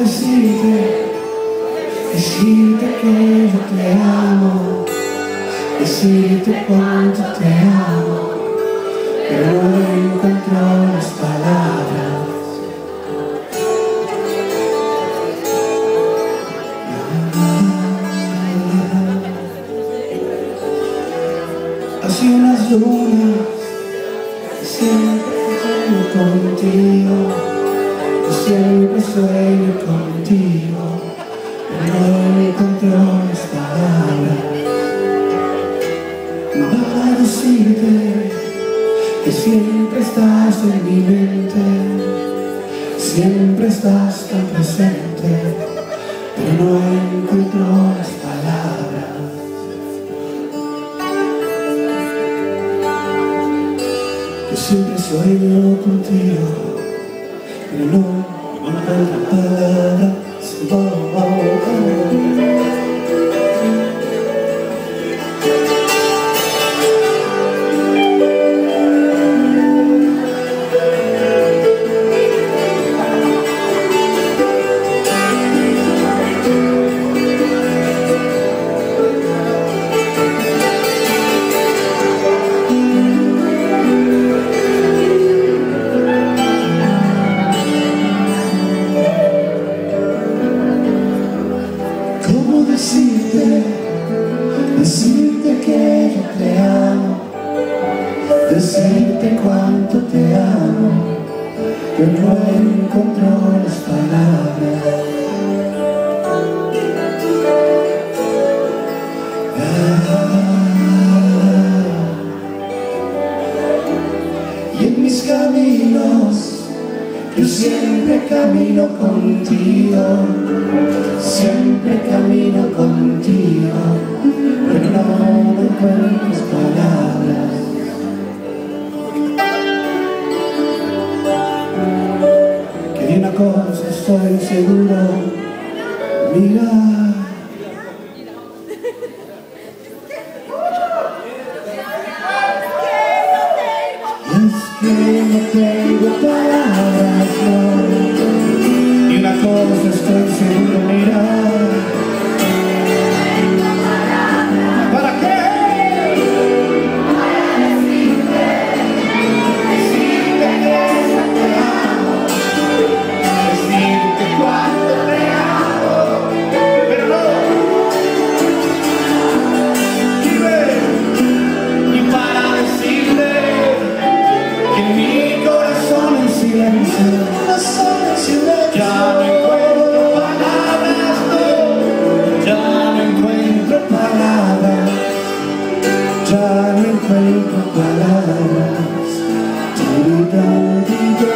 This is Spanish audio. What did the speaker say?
decirte que yo te amo, decirte cuánto te amo, pero no encuentro las palabras. Hace unas lunas que siempre sueño contigo, que siempre sueño contigo, pero no encuentro las palabras para decirte que siempre estás en mi mente, siempre estás tan presente, pero no encuentro las palabras. Yo siempre sueño contigo, pero no encuentro palabras. Oh, oh, oh. Decirte que yo te amo, decirte cuánto te amo, pero no encuentro las palabras. Y en mis caminos yo siempre camino contigo, siempre camino contigo, pero no encuentro palabras. Que de una cosa estoy seguro, mira. Es que no tengo palabras, no. Y una cosa estoy seguro, mira. ¿Para qué? Para decirte que yo te amo, decirte cuánto te amo, pero no. Y para decirte que mi corazón en silencio, ya no encuentro palabras, no, ya no encuentro palabras, ya no encuentro palabras.